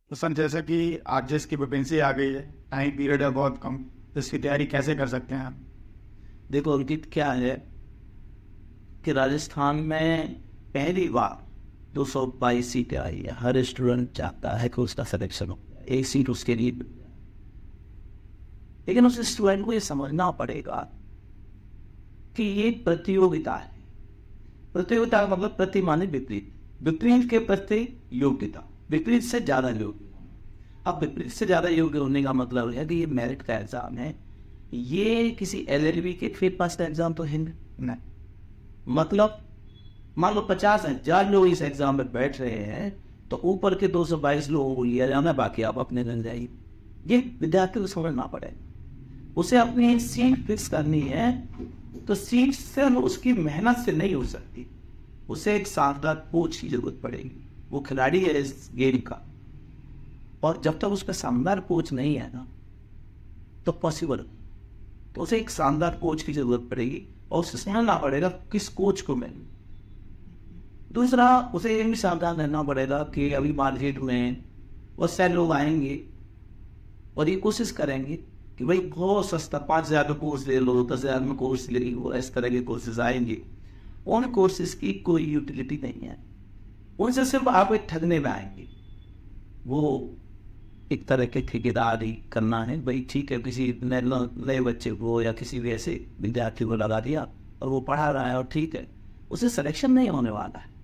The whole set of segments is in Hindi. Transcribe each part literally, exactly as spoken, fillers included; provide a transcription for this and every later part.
तो सर जैसा कि आरजेएस की वैकेंसी आ गई है, टाइम पीरियड है बहुत कम, तो इसकी तैयारी कैसे कर सकते हैं आप? देखो अंकित, क्या है कि राजस्थान में पहली बार दो सौ बाईस सीटें आई है। हर स्टूडेंट चाहता है कि उसका सिलेक्शन हो, एक सीट उसके लिए मिल जाए। लेकिन उस स्टूडेंट को ये समझना पड़ेगा कि ये प्रतियोगिता है। प्रतियोगिता का मतलब प्रति माने विपरीत, विपरीत के प्रति योग्यता, विपरीत से ज्यादा योग्य। अब विपरीत से ज्यादा योग्य होने का मतलब है कि ये मेरिट का एग्जाम है। ये किसी एलएलबी के फिर पास का एग्जाम तो है नहीं। मतलब मान लो पचास हजार लोग इस एग्जाम में बैठ रहे हैं, तो ऊपर के दो सौ बाईस लोगों को लिया जाना, बाकी आप अपने रह जाइए। ये विद्यार्थी को समझना पड़ेगा। उसे अपनी सीट फिक्स करनी है, तो सीट से उसकी मेहनत से नहीं हो सकती। उसे एक शानदार कोच की जरूरत पड़ेगी। वो खिलाड़ी है इस गेम का, और जब तक उसका शानदार कोच नहीं है ना, तो पॉसिबल। तो उसे एक शानदार कोच की जरूरत पड़ेगी, और उसे समझना पड़ेगा किस कोच को मैं। दूसरा, उसे ये भी सावधान रहना पड़ेगा कि अभी मार्केट में बहुत सारे लोग आएंगे और ये कोशिश करेंगे कि भाई बहुत सस्ता पाँच हजार में कोर्स ले लो, दस हजार में कोर्स ले लो, इस तरह के कोर्सेज आएंगे। उन कोर्सेज की कोई यूटिलिटी नहीं है, उनसे सिर्फ आप ठगने में आएंगे। वो एक तरह के ठेकेदारी करना है। भाई ठीक है, किसी नए बच्चे को या किसी भी ऐसे विद्यार्थी को लगा दिया और वो पढ़ा रहा है, और ठीक है, उसे सिलेक्शन नहीं होने वाला है।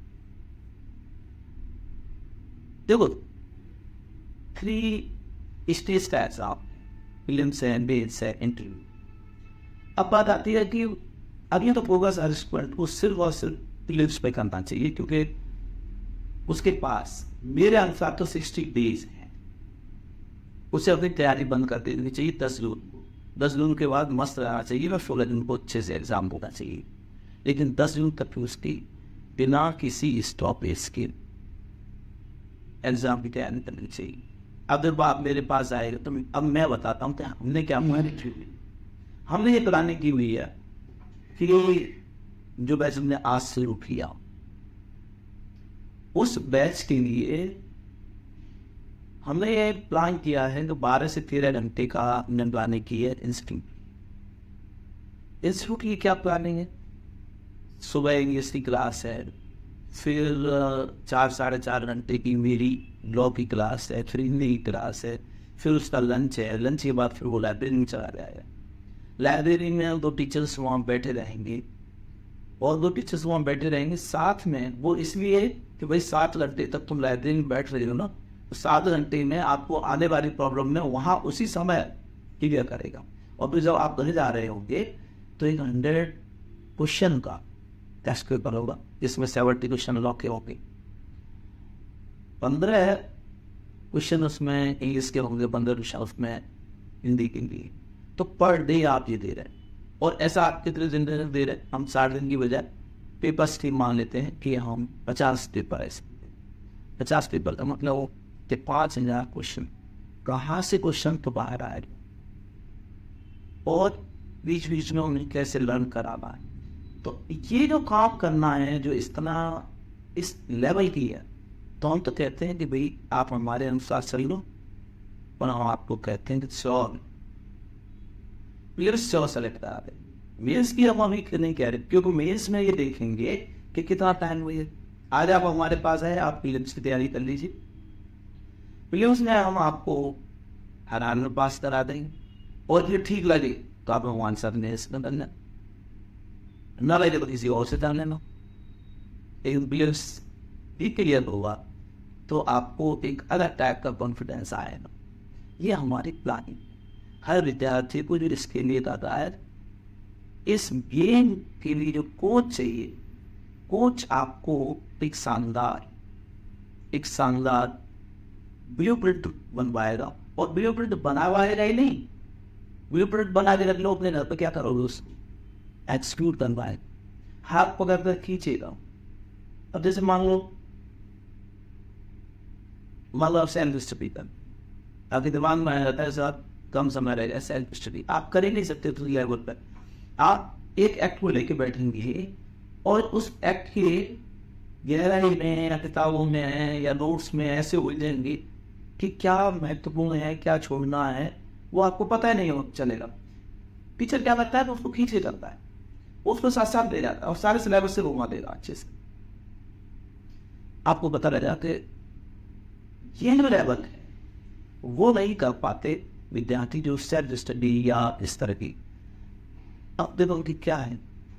देखो, थ्री स्टेज का एग्जाम, फिल्म्स है, बेस है, इंटरव्यू। अब बात आती है कि अब ये तो फोकस हर स्टूडेंट को सिर्फ और सिर्फ फिल्म्स पे करना चाहिए, क्योंकि उसके पास मेरे अनुसार तो सिक्सटी डेज है। उसे अपनी तैयारी बंद कर देनी चाहिए दस जून को। दस जून के बाद मस्त रहना चाहिए और सोलह जून को अच्छे से एग्जाम होना चाहिए। लेकिन दस जून तक उसकी बिना किसी स्टॉपेज के एग्जाम की तैयारी करनी चाहिए। अब जब आप मेरे पास आएगा तो अब मैं बताता हूँ कि हमने क्या हमने ये प्लानिंग की हुई है कि जो बैच हमने आज से शुरू किया, उस बैच के लिए हमने ये प्लान किया है कि बारह से तेरह घंटे का हमने प्लानिंग की है। इंस्टीट्यूट इंस्टीट्यूट की क्या प्लानिंग है? सुबह इंग्लिश की क्लास है, फिर चार साढ़े चार घंटे की मेरी लॉ की क्लास है, फिर हिंदी की क्लास है, फिर उसका लंच है। लंच के बाद फिर वो लाइब्रेरी में चला जाएगा। लाइब्रेरी में दो टीचर्स वहाँ बैठे रहेंगे, और दो टीचर्स वहाँ बैठे रहेंगे साथ में। वो इसलिए कि भाई सात घंटे तक तुम लाइब्रेरी में बैठ रहे हो ना, तो सात घंटे में आपको आने वाली प्रॉब्लम में वहाँ उसी समय क्लियर करेगा। और फिर जब आप घर जा रहे होंगे तो एक हंड्रेड क्वेश्चन का टेस्ट पेपर होगा, जिसमें सेवेंटी क्वेश्चन लॉक के होंगे। पंद्रह क्वेश्चन उसमें इंग्लिश के होंगे, पंद्रह क्वेश्चन उसमें हिंदी के लिए। तो पर डे आप ये दे रहे हैं, और ऐसा आप कितने दिन दे रहे हैं? हम साठ दिन की बजाय पेपर स्ट्रीम मान लेते हैं कि हम पचास पेपर ऐसे पचास पेपर का मतलब वो कि पाँच हजार क्वेश्चन। कहाँ से क्वेश्चन तो बाहर आए, और बीच बीच में उन्हें कैसे लर्न कराना है। तो ये जो काम करना है, जो इस तरह इस लेवल की है, तो हम तो कहते हैं कि भाई आप हमारे अनुसार चल लो, और हम आपको कहते हैं कि सौ प्लेयर्स सौ सेलेक्ट करा दें। मेयर्स की हम अभी नहीं कह रहे, क्योंकि मेयर्स में ये देखेंगे कि कितना टाइम हुई है। आज आप हमारे पास है, आप प्रीलिम्स की तैयारी कर लीजिए। प्रीलिम्स में हम आपको हरान में पास करा देंगे, और फिर ठीक लगे तो आप भगवान साहब ने करना, न लगे तो किसी और से जान लेना। एक प्रीलिम्स भी क्लियर होगा तो आपको एक अलग टाइप का कॉन्फिडेंस आएगा। ये हमारी प्लानिंग हर विद्यार्थी को जो इसके लिए आता है। इस गेम के लिए जो कोच चाहिए, कोच आपको एक शानदार एक शानदार ब्लूप्रिंट बनवाएगा। और ब्लूप्रिंट बनवाएगा ही नहीं, ब्लूप्रिंट बना के रख लो अपने घर पर, क्या करोगे उसको? एक्सक्यूट करवाएगा, हाथ पकड़ कर खींचेगा। अब जैसे मान लो मान लो आप सेल्फ स्टडी कर, आपके दिमाग में आ जाता है साहब कम समय रहेगा सेल्फ स्टडी, आप कर ही नहीं सकते तो लेवल पर। आप एक एक्ट को लेके बैठेंगे, और उस एक्ट के गहराई में या किताबों में या नोट्स में ऐसे उलझेंगे कि क्या महत्वपूर्ण है, क्या छोड़ना है, वो आपको पता ही नहीं हो चलेगा। टीचर क्या करता है तो उसको खींच के करता है, उसको साथ साथ दे जाता है और सारे सिलेबस से घुमा देगा अच्छे से। आपको पता रह जाता है ये जो लेवल है वो नहीं कर पाते विद्यार्थी जो सेल्फ स्टडी या इस तरह की। अब देखो उनकी क्या है,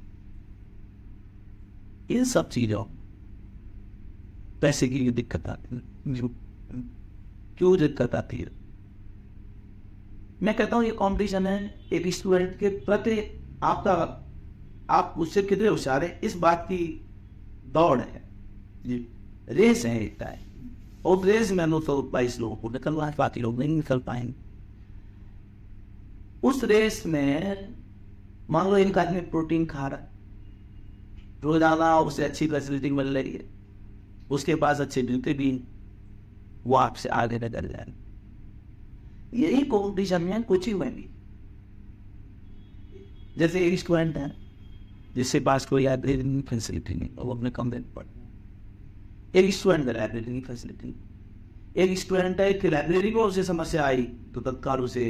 इन सब चीजों पैसे की दिक्कत आती है। क्यों दिक्कत आती है? मैं कहता हूं ये कंपटीशन है एक स्टूडेंट के प्रति, आपका आप उससे कितने होशियार है इस बात की दौड़ है जी, रेस है एक टाइम, और रेस में नो तो बाईस लोगों को निकलना है, बाकी लोग नहीं निकल पाएंगे। उस रेस में मान लो एक आदमी प्रोटीन खा रहा है रोजाना, उसे अच्छी फैसिलिटी मिल रही है, उसके पास अच्छे जूते भी, वो आपसे आगे निकल जाए। यही कॉम्पिटिशन में कोचिंग में भी, जैसे एक स्टूडेंट है जिसके पास कोई लाइब्रेरी फैसिलिटी नहीं, वो अपने कमरे में पढ़, एक स्टूडेंट है लाइब्रेरी की फैसिलिटी, एक स्टूडेंट है कि लाइब्रेरी में उसे समस्या आई तो तत्काल उसे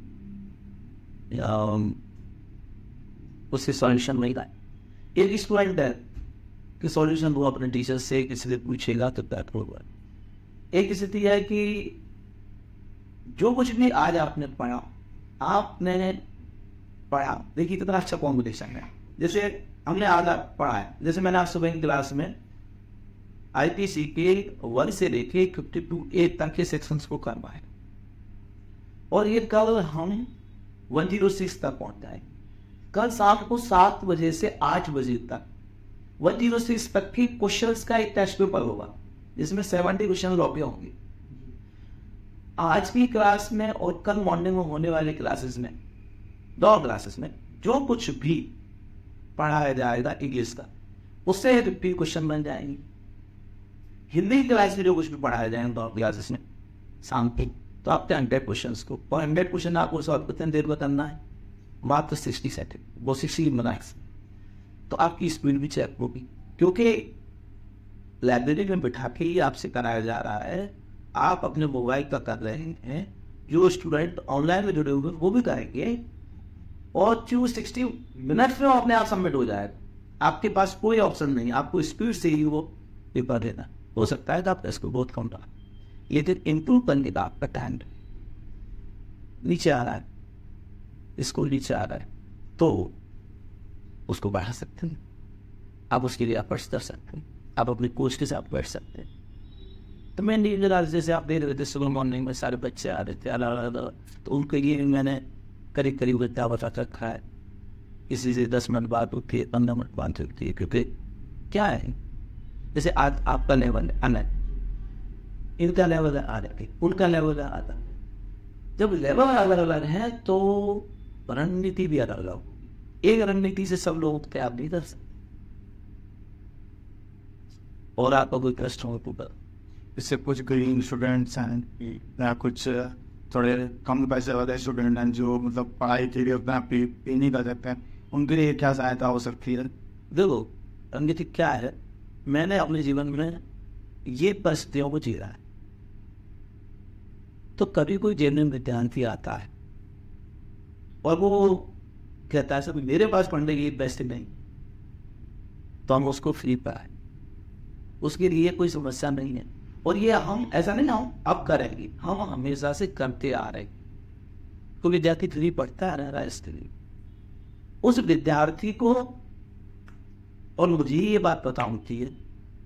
उससे सॉल्यूशन नहीं आए। एक स्टूडेंट है कि सॉल्यूशन वो अपने टीचर से किसी से पूछेगा तो दैट होगा। एक स्थिति है कि जो कुछ भी आज आपने पढ़ा, आपने पढ़ा, देखिए कितना अच्छा कॉम्पिटिशन है। जैसे हमने आज पढ़ा है, जैसे मैंने आज सुबह की क्लास में आईपीसी के वन से लेके फिफ्टी टू एट तक के सेक्शंस को करवाए, और ये कल हम वन जीरो सिक्स तक पहुंच जाए। कल शाम को सात बजे से आठ बजे तक वन जीरो सिक्स तक के क्वेश्चंस का एक टेस्ट पेपर होगा जिसमें सेवेंटी क्वेश्चन रॉपी होंगे। आज की क्लास में और कल मॉर्निंग में होने वाले क्लासेस में, दो क्लासेस में जो कुछ भी पढ़ाया जाएगा इंग्लिश का, उससे फिफ्टी क्वेश्चन बन जाएंगे। हिंदी क्लास में जो कुछ भी पढ़ाया जाएगा दो क्लासेस में शाम को, तो आपके हंड्रेड क्वेश्चन को, और हंड्रेड क्वेश्चन आपको सॉल्व कितने देर में करना है, मात्र सिक्सटी सेकेंड, वो सिक्सटी मिनट्स। तो आपकी स्पीड भी चेक होगी, क्योंकि लाइब्रेरी में बिठा के ही आपसे कराया जा रहा है, आप अपने मोबाइल का कर रहे हैं, जो स्टूडेंट ऑनलाइन में जुड़े हुए वो भी करेंगे, और जो सिक्सटी मिनट्स में अपने आप सबमिट हो जाएगा। आपके पास कोई ऑप्शन नहीं, आपको स्पीड से ही वो पेपर देना। हो सकता है कि आपका इसको बहुत कम रहा, लेकिन इम्प्रूव करने का आपका टाइम नीचे आ रहा है, इसको नीचे आ रहा है, तो उसको बढ़ा सकते हैं आप, उसके लिए एफर्ट्स कर सकते हैं, आप अपने कोच के साथ बैठ सकते हैं। तो मैं नींद रात जैसे आप देख रहे थे सुबह मॉर्निंग में सारे बच्चे आ रहे थे अलग अलग, तो उनके लिए मैंने करीब करीब बच्चा बता रखा है, किसी से दस मिनट बाद उठती है, पंद्रह मिनट बाद उठती है, क्योंकि क्या है जैसे आज आपका लेवल है अलग, इनका लेवल है अलग, उनका लेवल है अलग। जब लेवल अलग अलग है तो रणनीति भी अलग अलग, एक रणनीति से सब लोग तैयार नहीं कर सकते, और आपका कोई कष्ट हो तो इससे कुछ गरीब स्टूडेंट्स हैं या कुछ थोड़े कम पैसे वाले स्टूडेंट हैं जो मतलब पढ़ाई के लिए उतना पे पे नहीं कर सकते हैं, उनके लिए क्या सहायता हो सकती है? देखो रणनीति क्या है, मैंने अपने जीवन में ये परिस्थितियों को जीरा है। तो कभी कोई जेन्युइन विद्यार्थी आता है और वो कहता है सब मेरे पास पढ़ने की बेस्ट नहीं, तो हम उसको फ्री पाए, उसके लिए कोई समस्या नहीं है। और ये हम ऐसा नहीं ना हम अब करेंगे, हम हमेशा से करते आ रहे, तो विद्यार्थी फ्री पढ़ता रह रहा है इसके लिए उस विद्यार्थी को। और मुझे ये बात पता होती है,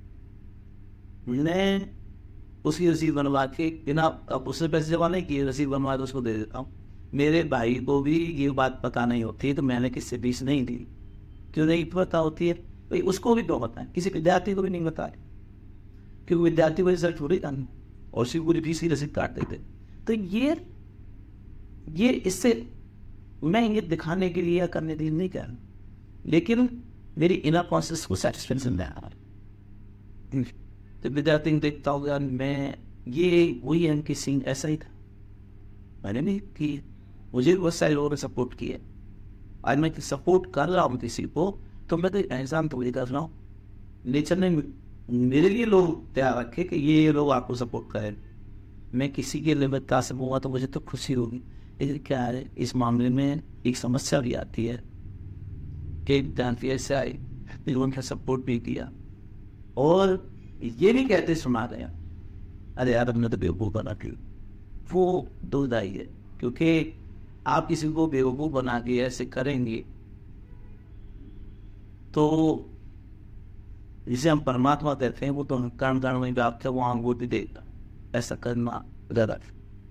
मैं उसकी रसीद बनवा के बिना अब उससे पैसे जमा नहीं किए, रसीद बनवा तो उसको दे देता हूँ। मेरे भाई को भी ये बात पता नहीं होती तो मैंने किससे फीस नहीं दी, क्यों नहीं पता होती है भाई उसको भी क्यों बताएं, किसी विद्यार्थी को भी नहीं बताए, क्योंकि विद्यार्थी को रिजल्ट थोड़ी करना और उसी पूरी फीस की रसीद काट देते। तो ये ये इससे मैं ये दिखाने के लिए या करने के लिए नहीं कह रहा, लेकिन मेरी इनर कॉन्शियस को सेटिस्फेक्शन दे रहा है। तो विद्यार्थी देखता होगा मैं ये वही अंकित सिंह ऐसा ही था, मैंने भी की, मुझे बहुत सारे लोगों ने सपोर्ट किया। आज मैं सपोर्ट कर रहा हूँ किसी को तो मैं तो एहसान तो वही कर रहा हूँ, नेचर ने मेरे लिए लोग तैयार रखे कि ये लोग आपको सपोर्ट करें, मैं किसी के लिमिट का सकूँगा तो मुझे तो खुशी होगी। लेकिन क्या है, इस मामले में एक समस्या भी आती है कि जानती ऐसे आई उनका सपोर्ट भी किया और ये भी कहते सुना गया, अरे यार हमने तो बेवकूफ़ बना के, वो दुखदाई है। क्योंकि आप किसी को बेवकूफ़ बना के ऐसे करेंगे तो जिसे हम परमात्मा कहते हैं वो तो कर्म कर्म में व्याप्त है, वो अंगूठी देता, ऐसा करना गलत।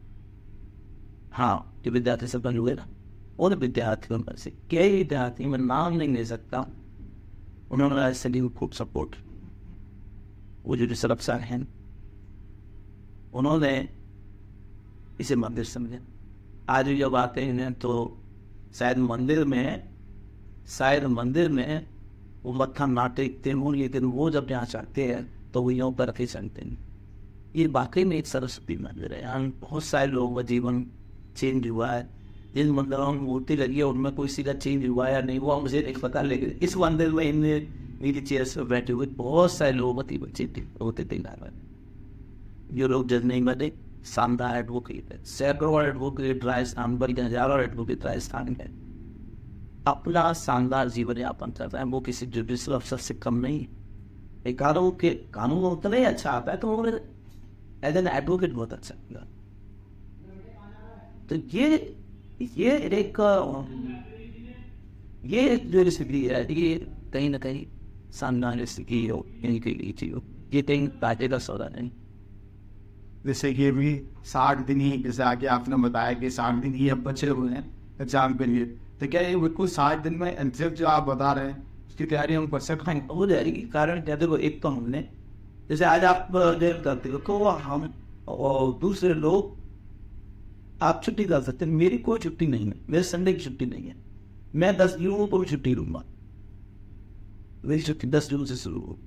हाँ, जो विद्यार्थी सब बन हुए ना, उन विद्यार्थियों में से कई विद्यार्थी, मैं नाम नहीं ले सकता, उन्होंने ऐसे भी खूब सपोर्ट। वो जो सरफ सर हैं उन्होंने इसे मंदिर समझे। आज भी जब आते हैं तो शायद मंदिर में शायद मंदिर में वो मत्था ना टेकते हों, लेकिन वो जब यहाँ चाहते हैं तो वो यहाँ पर रखे चलते हैं। ये वाकई में एक सरस्वती मंदिर है। यहाँ बहुत सारे लोगों का जीवन चेंज हुआ है। जिन मंदिरों में मूर्ति लगी है उनमें कोई सी का चेंज हुआ है या नहीं हुआ मुझे नहीं पता, लेकिन इस मंदिर में इनने मेरी चेयर्स पर बैठे हुए बहुत सारे लोगों के बच्चे होते थे। जो लोग जज नहीं बने, शानदार एडवोकेट है, सैकड़ों एडवोकेट राजस्थान बल्कि हजारों एडवोकेट राजस्थान में अपना शानदार जीवन यापन कर रहे हैं। वो किसी जुडिशल अफसर से कम नहीं। एक कानून के कानून उतना ही अच्छा आता है तो उन्होंने एज एन एडवोकेट बहुत अच्छा किया। तो ये ये एक ये जो रेसिपी है ये कहीं ना कहीं सामना रेसिपी हो इनकी हो, ये कहीं काटे का सौदा नहीं। जैसे कि अभी साठ दिन ही, जैसे आगे आपने बताया कि साठ दिन ही अब बचे हुए हैं एग्जाम के लिए, तो क्या ये बिल्कुल साठ दिन में एग्जाम जो आप बता रहे हैं उसकी तैयारी हम कर सकते हैं? हो जाएगी। कारण क्या, देखो एक तो हमने जैसे आज आप देख करते हो तो हम और दूसरे लोग आप छुट्टी कर सकते हैं, मेरी कोई छुट्टी नहीं है, मेरे संडे की छुट्टी नहीं है। मैं दस जून को भी छुट्टी लूंगा, मेरी छुट्टी दस जून से शुरू हो,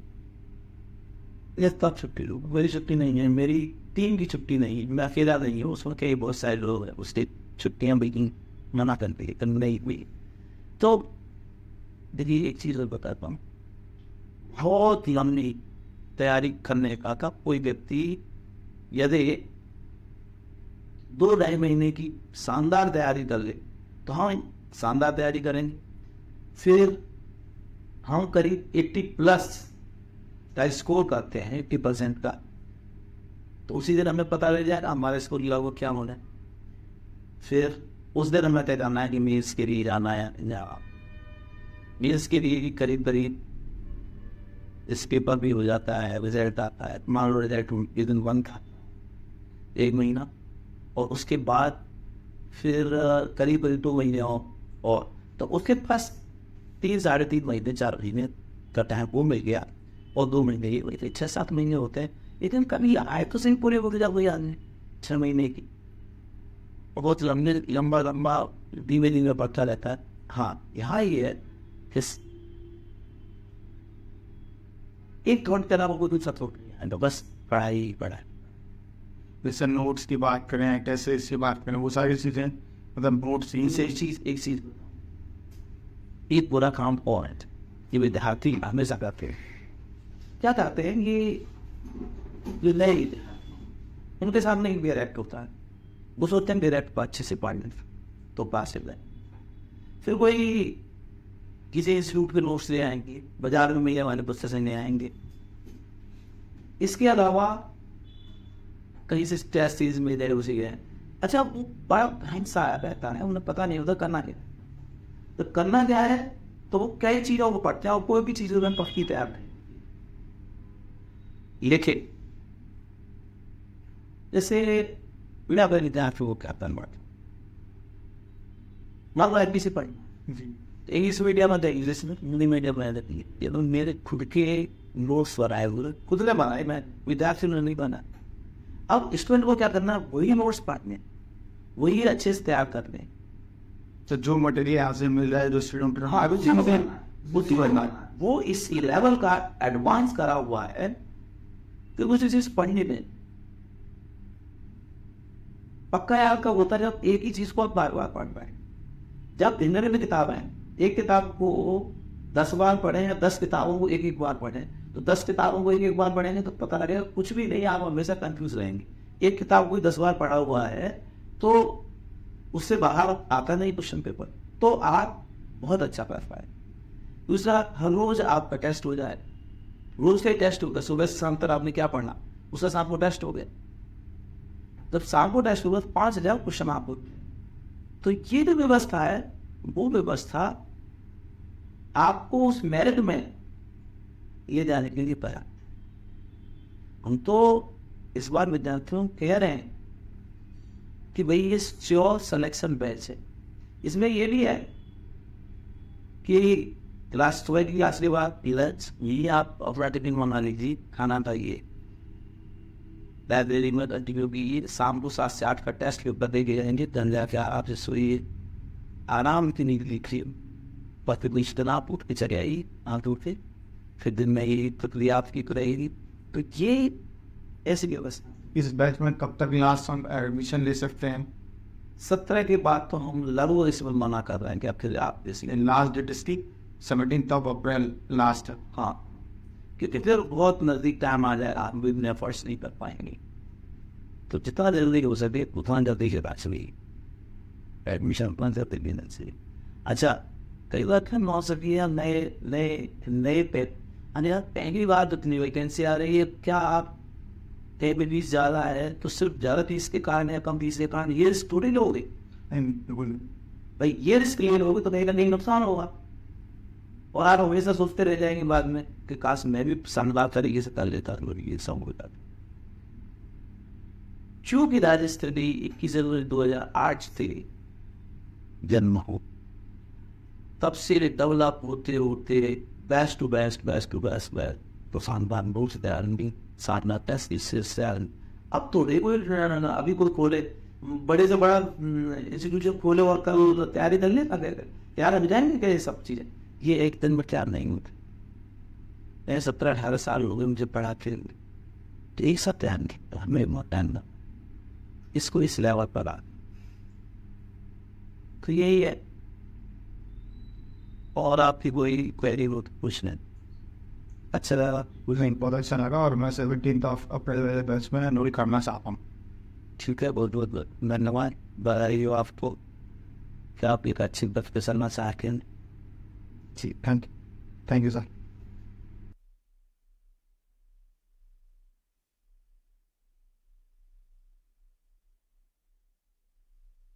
तब छुट्टी लूँगा। मेरी छुट्टी नहीं है, मेरी टीम की छुट्टी नहीं है, मैं अकेला नहीं हूँ, उसमें कई बहुत सारे लोग हैं, उसकी छुट्टियाँ भी मना कर दी कर नहीं हुई। तो देखिए एक चीज़ और बताता हूँ, बहुत लंबी तैयारी करने का का कोई व्यक्ति यदि दो ढाई महीने की शानदार तैयारी कर ले तो हम शानदार तैयारी करेंगे। फिर हम करीब अस्सी प्लस का स्कोर करते हैं, अस्सी परसेंट का, तो उसी दिन हमें पता लग जाएगा हमारे स्कोर का वो क्या होना है। फिर उस दिन हमें तय करना है कि मील्स के लिए जाना है या मील्स के लिए करीब करीब इस पेपर भी हो जाता है, रिजल्ट आता है, मान लो रिजल्ट इस दिन वन था एक महीना, और उसके बाद फिर करीब करीब दो महीने हो, और तो उसके पास तीन साढ़े तीन महीने चार महीने का टाइम वो मिल गया, और दो महीने ये हुए थे, छः सात महीने होते हैं। लेकिन कभी आए तो सही पूरे हो गया कोई आदमी छः महीने की, और बहुत लंबे लंबा लंबा धीमे धीमे बढ़ता रहता है। हाँ, यहाँ ये है कि एक घंटे के अलावा कोई कुछ सपोर्ट नहीं है, तो बस पढ़ाई पढ़ाई। जैसे नोट्स की बात करें, कैसे इसकी बात करें, वो सारी चीज़ें, मतलब नोट्स इनसे एक चीज़ एक चीज़ एक बुरा काम और है, ये विद्यार्थी हमेशा करते हैं। क्या करते हैं, ये जो नए उनके सामने एक डायरेक्ट होता है, वो सोचते हैं डायरेक्ट अच्छे से पढ़ लें तो पास हो जाए। फिर कोई किसी इंस्टीट्यूट के नोट्स ले आएंगे, बाजार में मिलने वाले पुस्तक से ले आएंगे। इसके अलावा कहीं से टेस्ट सीरीज में दे उसी गए। अच्छा, वो बड़ा हिंसा रहता है, उन्हें पता नहीं होता करना क्या, तो करना क्या है, तो वो कई चीज़ों को पढ़ते हैं और कोई भी चीज़ में पढ़ती तैयार नहीं। लिखे जैसे मैं अपने विद्यार्थी को क्या करना, मान लो एल पी से पढ़ी इंग्लिश मीडियम में, इंग्लिश में हिंदी मीडियम में रहती है, ये तो मेरे खुद के नोट्स बनाए हुए, खुद ने बनाए, मैं विद्यार्थी ने नहीं बना। अब स्टूडेंट को क्या करना, वही नोट्स पढ़ने, वही अच्छे से तैयार करने। तो जो मटेरियल यहाँ से मिल रहा है, जो स्टूडेंट हाँ वो इस लेवल का एडवांस करा हुआ है कि कुछ चीज पढ़ने में पक्का यार का होता है। जब एक ही चीज को आप बार बार पढ़ पाए, जब भिन्न भिन्न किताबें हैं, एक किताब को दस बार पढ़े या दस किताबों को एक एक बार पढ़े, तो दस किताबों को एक एक बार पढ़ेंगे तो पता लगेगा कुछ भी नहीं, आप हमेशा कंफ्यूज रहेंगे। एक किताब कोई दस बार पढ़ा हुआ है तो उससे बाहर आता नहीं क्वेश्चन पेपर, तो आप बहुत अच्छा कर पाए। दूसरा, हर रोज आपका टेस्ट हो जाए, रोज का टेस्ट होगा, सुबह से शाम तक आपने क्या पढ़ना, उसका शाम को टेस्ट हो गया, जब शाम को टेस्ट होगा तो पांच हजार क्वेश्चन आप होते हैं। तो ये जो व्यवस्था है वो व्यवस्था आपको उस मेरिट में ये जाने के लिए पाया। हम तो इस बार विद्यार्थियों कह रहे हैं कि भाई ये श्योर सिलेक्शन बैच है, इसमें ये भी है कि क्लास ट्वेल्व की आखिरी बार लंच ये आप अपना टिफिन मंगा लीजिए, खाना खाइए, लाइब्रेरी में कंटिन्यू कीजिए, शाम को सात से आठ का टेस्ट पेपर दे के जाएंगे, धन जाके आप से सोइए, आराम से नींद लीजिए, पत्र निश्चना आप उठ के चले आइए, आँख उठे, फिर दिन में ये प्रक्रिया आपकी रहेगी। तो ये ऐसी व्यवस्था। इस बैच में कब तक लास्ट हम एडमिशन ले सकते हैं? सत्रह के बाद तो हम लगभग इसमें मना कर रहे हैं कि आप फिर आप लास्ट डेट इसकी सेवनटीन ऑफ अप्रैल लास्ट। हाँ, क्योंकि फिर बहुत नज़दीक टाइम आ जाए, आप भी एफर्ट्स नहीं कर पाएंगे। तो जितना जल्दी हो सके उतना जल्दी से बैचली एडमिशन अपना जल्दी लेना चाहिए। अच्छा, कई बार फिर नौ सकी नए नए नए पे यार पहली बार इतनी वैकेंसी आ रही है, क्या आप फीस ज़्यादा है तो सिर्फ ज़्यादा फीस के कारण है, कम फीस के कारण ये रिस्क थोड़ी लोगे भाई, ये रिस्क ले लोगे तो कहीं ना कहीं नुकसान होगा। और आप हमेशा सोचते रह जाएंगे बाद में कि काश मैं भी शानदार तरीके से कर लेता तो ये सब होता। चूंकि राजस्थान इक्कीस जनवरी दो हजार आठ से जन्म हो, तब से डेवलप होते होते best to best best to best best तो शानदार रूप से साधना टेस्ट इससे अब तो रेगुलर अभी कोई खोले बड़े से बड़ा इंस्टीट्यूशन खोले और कल तैयारी कर ले तैयार हो जाएंगे क्या? ये सब चीज़ें ये एक दिन में तैयार नहीं होते। मैं सत्रह अठारह साल हो गए मुझे पढ़ाते, तो एक साथ तैयार नहीं, हमें टाइम ना इसको इस लेवल पर आ। तो यही है। और आपकी कोई क्वेरी हो तो पूछ लें। अच्छा लगा, बहुत अच्छा लगा और मैं सेवनटीन ऑफ अप्रैल वाले बैच में नोट करना चाहता हूँ। ठीक है, बहुत बहुत धन्यवाद। बधाई हो आपको क्या आप एक अच्छी बस पे चलना चाहते हैं। जी, thank you thank you sir.